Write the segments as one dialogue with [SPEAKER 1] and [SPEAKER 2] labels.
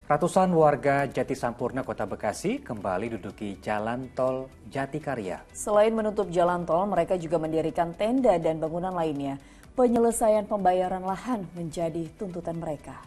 [SPEAKER 1] Ratusan warga Jatisampurna, Kota Bekasi kembali duduki Jalan Tol Jatikarya.
[SPEAKER 2] Selain menutup jalan tol, mereka juga mendirikan tenda dan bangunan lainnya. Penyelesaian pembayaran lahan menjadi tuntutan mereka.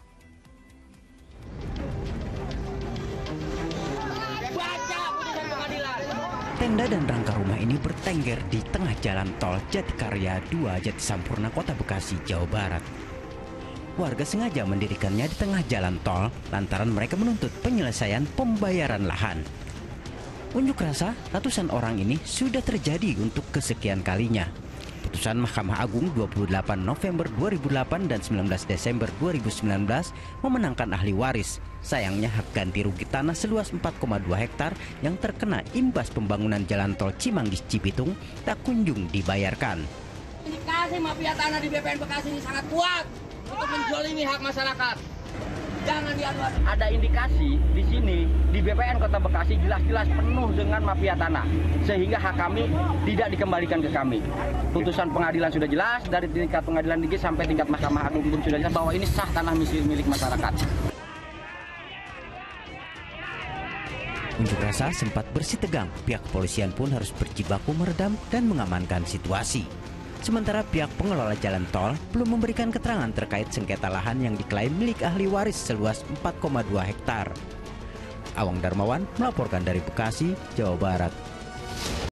[SPEAKER 3] Tenda dan rangka rumah ini bertengger di tengah jalan tol Jatikarya 2 Jatisampurna, Kota Bekasi, Jawa Barat. Warga sengaja mendirikannya di tengah jalan tol lantaran mereka menuntut penyelesaian pembayaran lahan. Unjuk rasa ratusan orang ini sudah terjadi untuk kesekian kalinya. Putusan Mahkamah Agung 28 November 2008 dan 19 Desember 2019 memenangkan ahli waris. Sayangnya hak ganti rugi tanah seluas 4,2 hektar yang terkena imbas pembangunan jalan tol Cimanggis Cibitung tak kunjung dibayarkan.
[SPEAKER 4] Indikasi mafia tanah di BPN Bekasi ini sangat kuat untuk menjolimi hak masyarakat. Jangan diadu. Ada indikasi di sini di BPN Kota Bekasi jelas-jelas penuh dengan mafia tanah, sehingga hak kami tidak dikembalikan ke kami. Putusan pengadilan sudah jelas, dari tingkat pengadilan tinggi sampai tingkat Mahkamah Agung pun sudah jelas bahwa ini sah tanah milik masyarakat.
[SPEAKER 3] Unjuk rasa sempat bersih tegang, pihak kepolisian pun harus berjibaku meredam dan mengamankan situasi. Sementara pihak pengelola jalan tol belum memberikan keterangan terkait sengketa lahan yang diklaim milik ahli waris seluas 4,2 hektar. Awang Darmawan melaporkan dari Bekasi, Jawa Barat.